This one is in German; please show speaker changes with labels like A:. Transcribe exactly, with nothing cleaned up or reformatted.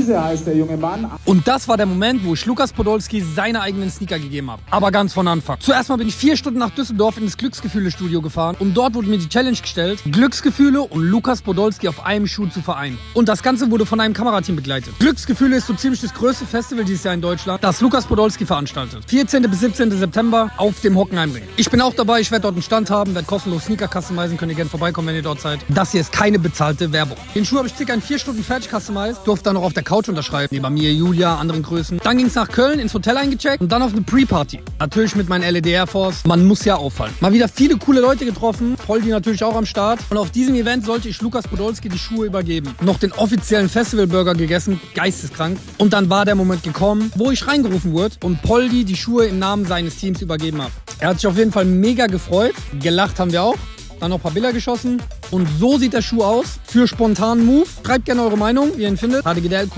A: Riese heißt der junge Mann.
B: Und das war der Moment, wo ich Lukas Podolski seine eigenen Sneaker gegeben habe. Aber ganz von Anfang. Zuerst mal bin ich vier Stunden nach Düsseldorf in das Glücksgefühle-Studio gefahren und dort wurde mir die Challenge gestellt, Glücksgefühle und Lukas Podolski auf einem Schuh zu vereinen. Und das Ganze wurde von einem Kamerateam begleitet. Glücksgefühle ist so ziemlich das größte Festival dieses Jahr in Deutschland, das Lukas Podolski veranstaltet. vierzehnten bis siebzehnten September auf dem Hockenheimring. Ich bin auch dabei, ich werde dort einen Stand haben, werde kostenlos Sneaker customizen, könnt ihr gerne vorbeikommen, wenn ihr dort seid. Das hier ist keine bezahlte Werbung. Den Schuh habe ich circa in vier Stunden fertig customized, durfte dann noch auf der Couch unterschreiben, neben mir, Julia, anderen Größen. Dann ging es nach Köln, ins Hotel eingecheckt und dann auf eine Pre-Party. Natürlich mit meinen L E D Air Force. Man muss ja auffallen. Mal wieder viele coole Leute getroffen, Poldi natürlich auch am Start. Und auf diesem Event sollte ich Lukas Podolski die Schuhe übergeben. Noch den offiziellen Festivalburger gegessen, geisteskrank. Und dann war der Moment gekommen, wo ich reingerufen wurde und Poldi die Schuhe im Namen seines Teams übergeben hat. Er hat sich auf jeden Fall mega gefreut. Gelacht haben wir auch. Dann noch ein paar Bilder geschossen. Und so sieht der Schuh aus. Für spontanen Move. Schreibt gerne eure Meinung, wie ihr ihn findet. H D G D L